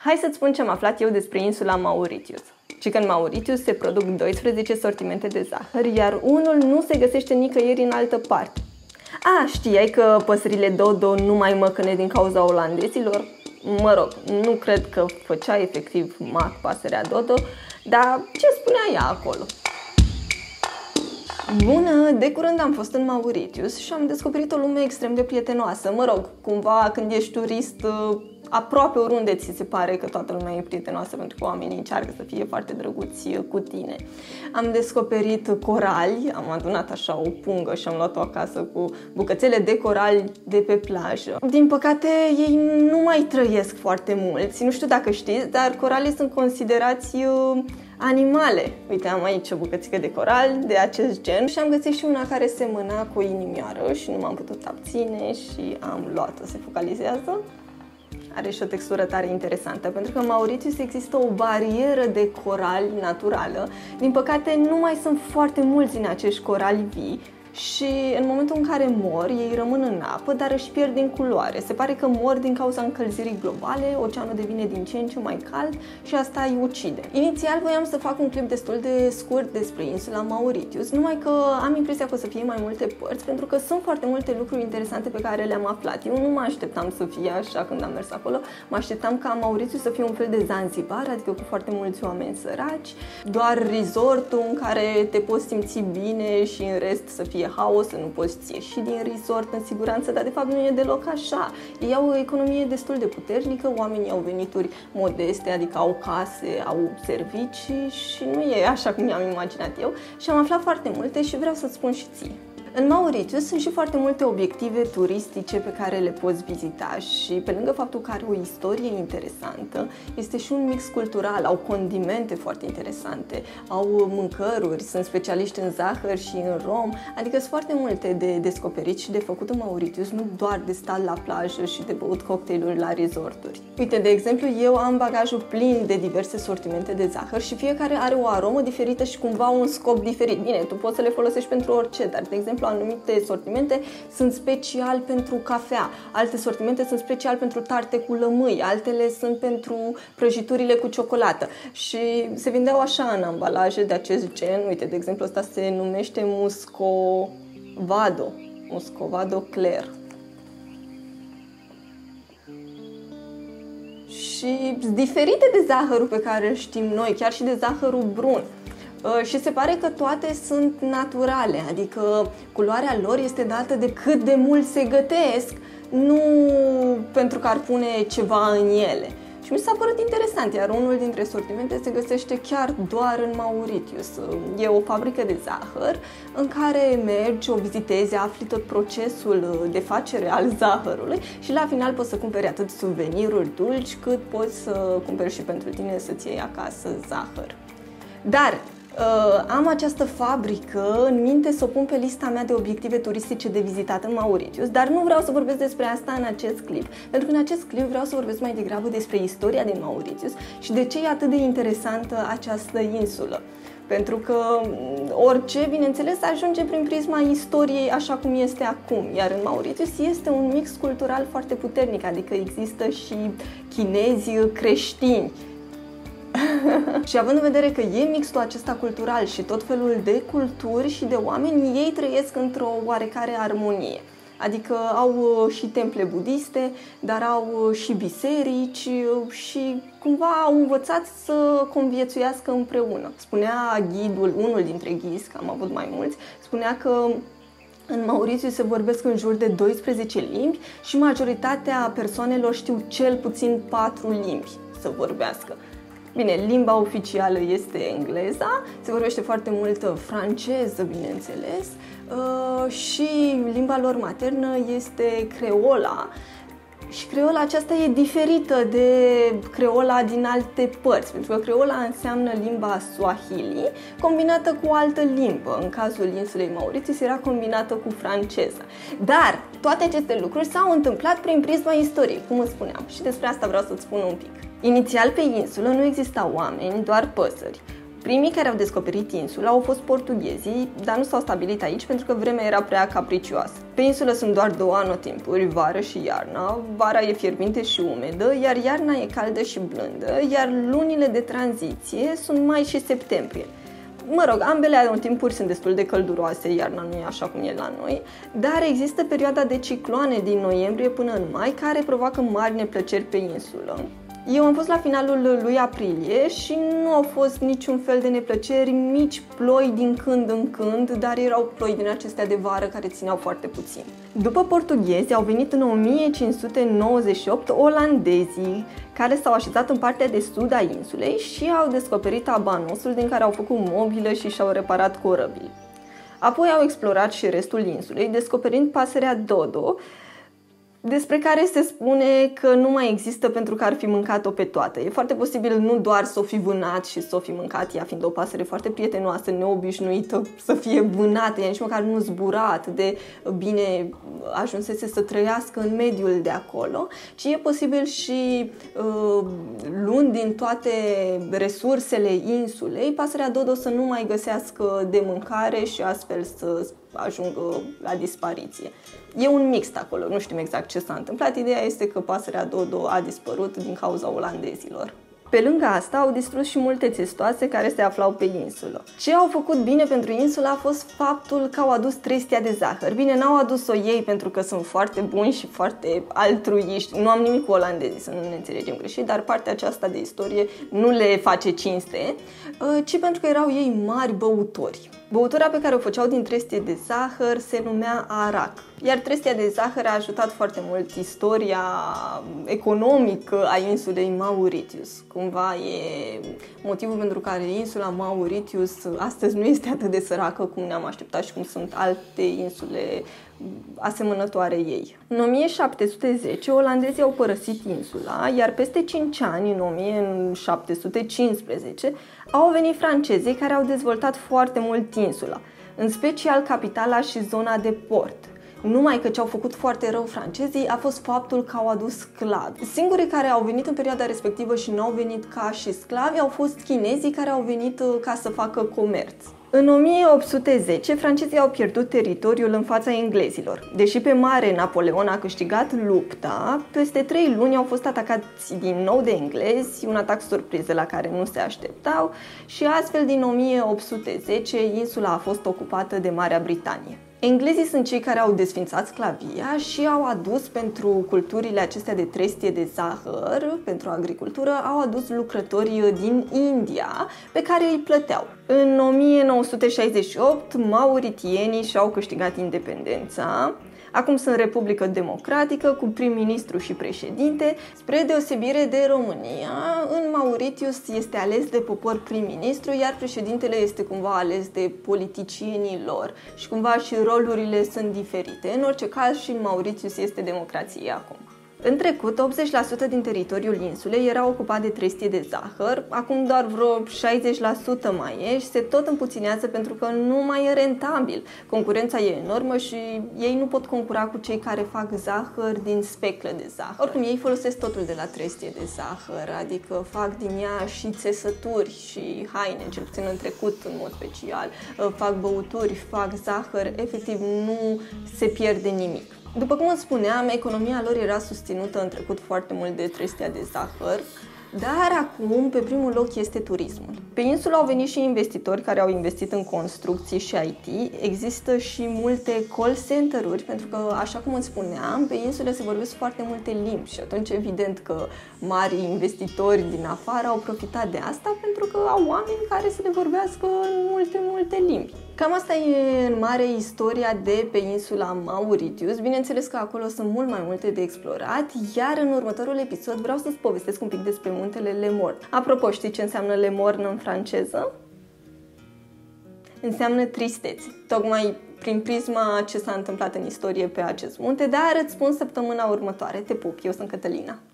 Hai să-ți spun ce am aflat eu despre insula Mauritius. Și că în Mauritius se produc 12 sortimente de zahăr, iar unul nu se găsește nicăieri în altă parte. Știai că păsările dodo nu mai măcăne din cauza olandezilor? Mă rog, nu cred că făcea efectiv mac pasărea dodo, dar ce spunea ea acolo? Bună! De curând am fost în Mauritius și am descoperit o lume extrem de prietenoasă. Mă rog, cumva când ești turist, aproape oriunde ți se pare că toată lumea e prietenoasă, pentru că oamenii încearcă să fie foarte drăguți cu tine. Am descoperit corali, am adunat așa o pungă și am luat-o acasă cu bucățele de corali de pe plajă. Din păcate, ei nu mai trăiesc foarte mulți, nu știu dacă știți, dar coralii sunt considerați animale. Uite, am aici o bucățică de coral de acest gen și am găsit și una care semăna cu o inimioară și nu m-am putut abține și am luat-o. Se focalizează. Are și o textură tare interesantă, pentru că în Mauritius există o barieră de corali naturală. Din păcate, nu mai sunt foarte mulți din acești corali vii și în momentul în care mor, ei rămân în apă, dar își pierd din culoare. Se pare că mor din cauza încălzirii globale, oceanul devine din ce în ce mai cald și asta îi ucide. Inițial voiam să fac un clip destul de scurt despre insula Mauritius, numai că am impresia că o să fie mai multe părți, pentru că sunt foarte multe lucruri interesante pe care le-am aflat. Eu nu mă așteptam să fie așa când am mers acolo, mă așteptam ca Mauritius să fie un fel de Zanzibar, adică cu foarte mulți oameni săraci, doar resortul în care te poți simți bine și în rest să fie haos, să nu poți ieși din resort în siguranță, dar de fapt nu e deloc așa. Ei au o economie destul de puternică, oamenii au venituri modeste, adică au case, au servicii și nu e așa cum mi-am imaginat eu și am aflat foarte multe și vreau să-ți spun și ție. În Mauritius sunt și foarte multe obiective turistice pe care le poți vizita și pe lângă faptul că are o istorie interesantă, este și un mix cultural, au condimente foarte interesante, au mâncăruri, sunt specialiști în zahăr și în rom, adică sunt foarte multe de descoperit și de făcut în Mauritius, nu doar de stat la plajă și de băut cocktailuri la resorturi. Uite, de exemplu, eu am bagajul plin de diverse sortimente de zahăr și fiecare are o aromă diferită și cumva un scop diferit. Bine, tu poți să le folosești pentru orice, dar, de exemplu, anumite sortimente sunt special pentru cafea, alte sortimente sunt special pentru tarte cu lămâi, altele sunt pentru prăjiturile cu ciocolată și se vindeau așa în ambalaje de acest gen. Uite, de exemplu, ăsta se numește Muscovado Clair. Și diferite de zahărul pe care îl știm noi, chiar și de zahărul brun. Și se pare că toate sunt naturale, adică culoarea lor este dată de cât de mult se gătesc, nu pentru că ar pune ceva în ele. Și mi s-a părut interesant, iar unul dintre sortimente se găsește chiar doar în Mauritius. E o fabrică de zahăr în care mergi, o vizitezi, afli tot procesul de facere al zahărului și la final poți să cumperi atât suveniruri dulci cât poți să cumperi și pentru tine să-ți iei acasă zahăr. Dar am această fabrică în minte să o pun pe lista mea de obiective turistice de vizitat în Mauritius, dar nu vreau să vorbesc despre asta în acest clip, pentru că în acest clip vreau să vorbesc mai degrabă despre istoria din Mauritius și de ce e atât de interesantă această insulă. Pentru că orice, bineînțeles, ajunge prin prisma istoriei așa cum este acum, iar în Mauritius este un mix cultural foarte puternic, adică există și chinezi creștini. Și având în vedere că e mixul acesta cultural și tot felul de culturi și de oameni, ei trăiesc într-o oarecare armonie. Adică au și temple budiste, dar au și biserici și cumva au învățat să conviețuiască împreună. Spunea ghidul, unul dintre ghizi, că am avut mai mulți, spunea că în Mauritius se vorbesc în jur de 12 limbi și majoritatea persoanelor știu cel puțin 4 limbi să vorbească. Bine, limba oficială este engleza, se vorbește foarte multă franceză, bineînțeles, și limba lor maternă este creola. Și creola aceasta e diferită de creola din alte părți, pentru că creola înseamnă limba Swahili combinată cu o altă limbă. În cazul insulei Mauritius era combinată cu franceza. Dar toate aceste lucruri s-au întâmplat prin prisma istoriei, cum îți spuneam, și despre asta vreau să-ți spun un pic. Inițial pe insulă nu existau oameni, doar păsări. Primii care au descoperit insula au fost portughezii, dar nu s-au stabilit aici pentru că vremea era prea capricioasă. Pe insulă sunt doar două anotimpuri, vară și iarna. Vara e fierbinte și umedă, iar iarna e caldă și blândă, iar lunile de tranziție sunt mai și septembrie. Mă rog, ambele anotimpuri sunt destul de călduroase, iarna nu e așa cum e la noi, dar există perioada de cicloane din noiembrie până în mai care provoacă mari neplăceri pe insulă. Eu am fost la finalul lui aprilie și nu au fost niciun fel de neplăceri, mici ploi din când în când, dar erau ploi din acestea de vară care țineau foarte puțin. După portughezi au venit în 1598 olandezii, care s-au așezat în partea de sud a insulei și au descoperit abanosul din care au făcut mobilă și și-au reparat corăbile. Apoi au explorat și restul insulei, descoperind pasărea dodo, despre care se spune că nu mai există pentru că ar fi mâncat-o pe toată. E foarte posibil nu doar să o fi vânat și să o fi mâncat, ea fiind o pasăre foarte prietenoasă, neobișnuită să fie vânată, ea nici măcar nu zbura atât de bine, ajunsese să trăiască în mediul de acolo, ci e posibil și luând din toate resursele insulei, pasărea dodo să nu mai găsească de mâncare și astfel să ajungă la dispariție. E un mixt acolo, nu știm exact ce s-a întâmplat. Ideea este că pasărea dodo a dispărut din cauza olandezilor. Pe lângă asta au distrus și multe țestoase care se aflau pe insulă. Ce au făcut bine pentru insulă a fost faptul că au adus trestia de zahăr. Bine, n-au adus-o ei pentru că sunt foarte buni și foarte altruiști. Nu am nimic cu olandezii, să nu ne înțelegem greșit, dar partea aceasta de istorie nu le face cinste, ci pentru că erau ei mari băutori. Băutura pe care o făceau din trestie de zahăr se numea arac. Iar trestia de zahăr a ajutat foarte mult istoria economică a insulei Mauritius. Cumva e motivul pentru care insula Mauritius astăzi nu este atât de săracă cum ne-am așteptat și cum sunt alte insule asemănătoare ei. În 1710, olandezii au părăsit insula, iar peste 5 ani, în 1715, au venit francezii care au dezvoltat foarte mult insula, în special capitala și zona de port. Numai că ce au făcut foarte rău francezii a fost faptul că au adus sclavi. Singurii care au venit în perioada respectivă și nu au venit ca și sclavi au fost chinezii care au venit ca să facă comerț. În 1810, francezii au pierdut teritoriul în fața englezilor. Deși pe mare Napoleon a câștigat lupta, peste 3 luni au fost atacați din nou de englezi, un atac surpriză la care nu se așteptau, și astfel din 1810 insula a fost ocupată de Marea Britanie. Englezii sunt cei care au desfințat sclavia și au adus pentru culturile acestea de trestie de zahăr, pentru agricultură, au adus lucrători din India pe care îi plăteau. În 1968, mauritienii și-au câștigat independența. Acum sunt Republică Democratică, cu prim-ministru și președinte. Spre deosebire de România, în Mauritius este ales de popor prim-ministru, iar președintele este cumva ales de politicienii lor. Și cumva și rolurile sunt diferite. În orice caz, și în Mauritius este democrație acum. În trecut, 80% din teritoriul insulei era ocupat de trestie de zahăr, acum doar vreo 60% mai e și se tot împuținează pentru că nu mai e rentabil. Concurența e enormă și ei nu pot concura cu cei care fac zahăr din speclă de zahăr. Oricum, ei folosesc totul de la trestie de zahăr, adică fac din ea și țesături și haine, cel puțin în trecut în mod special, fac băuturi, fac zahăr, efectiv nu se pierde nimic. După cum îți spuneam, economia lor era susținută în trecut foarte mult de trestia de zahăr, dar acum pe primul loc este turismul. Pe insulă au venit și investitori care au investit în construcții și IT. Există și multe call center-uri, pentru că, așa cum îți spuneam, pe insule se vorbesc foarte multe limbi și atunci evident că mari investitori din afară au profitat de asta pentru că au oameni care să le vorbească în multe limbi. Cam asta e în mare istoria de pe insula Mauritius. Bineînțeles că acolo sunt mult mai multe de explorat, iar în următorul episod vreau să-ți povestesc un pic despre muntele Le Morne. Apropo, știi ce înseamnă Le Morne în franceză? Înseamnă tristețe. Tocmai prin prisma ce s-a întâmplat în istorie pe acest munte, dar îți spun săptămâna următoare. Te pup, eu sunt Cătălina.